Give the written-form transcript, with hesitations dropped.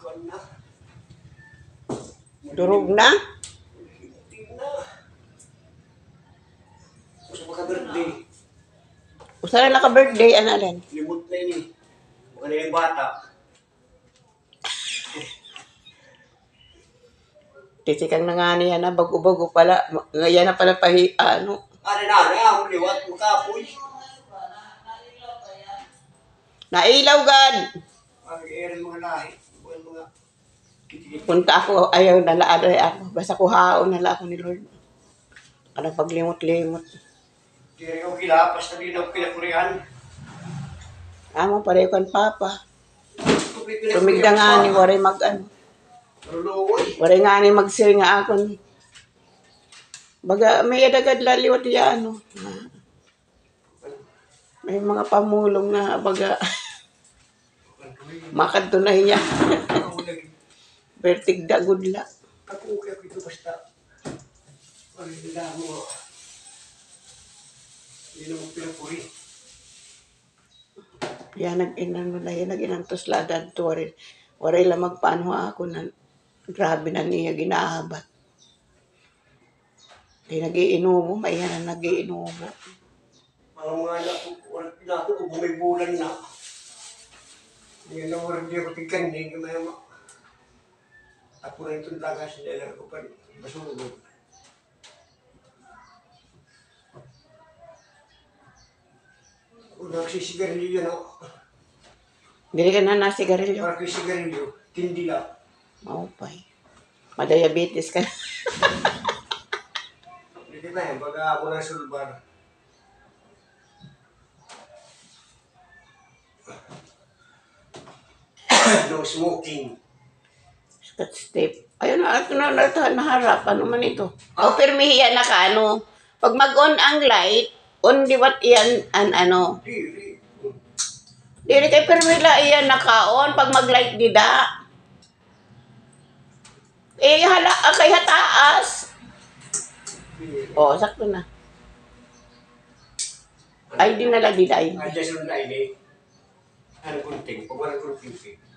Durog na? Gusto mo ka-birthday? Usa na naka-birthday, ano rin? Limot na yun eh. Baka na yung bata. Titikang na nga niya na, bago-bago pala. Ngayon na pala ano. Ano na, liwat, makapoy. Nailaw, God! Pag-iirin mga lahi. Mga kitikit. Punta ako, ayaw nalaaday ako. Basta kuhaon nala ako ni Lord. Anong paglimot-limot. Kaya ako kilapas na din ako kinakurihan. Amo, pareho kan Papa. Tumigda nga ni, waray mag-ano. Waray nga ni mag-sir nga ako ni. Baga, may adagad laliwat ya, ano. May mga pamulong na, baga, makadunay niya. Bertigda, gudla. Ako okay ako ito basta. Pag-hila mo. Hindi na mo pinapuri. Yan, nag-inantos ladad to. Waray lang magpaano ako na, grabe na niya ginahabat. Di nagiinumo, may yan na nagiinumo. Mga anak ko, kung may bulan na. Hindi na hindi ako tigkanin. Ako na itong lagas nila ko pa masulog. Kung nagsisigarilyo yan ako. Dili ka na nasigarilyo. Parang sigarilyo, tindi lang. Maupay. Madiabetes ka. Hindi na yan, baga ako na sulbar. No smoking. Scott step. Ayun na, ito na naharap. Ano man ito? O, permihiya na ka, ano. Pag mag-on ang light, on di what yan, ano. Dili kay permila iyan naka-on pag mag-light dida. Eh, kay hataas. O, sakto na. Ay, di nala dida ay. Ay, just on line eh. Ano kunting, pag walang kunting.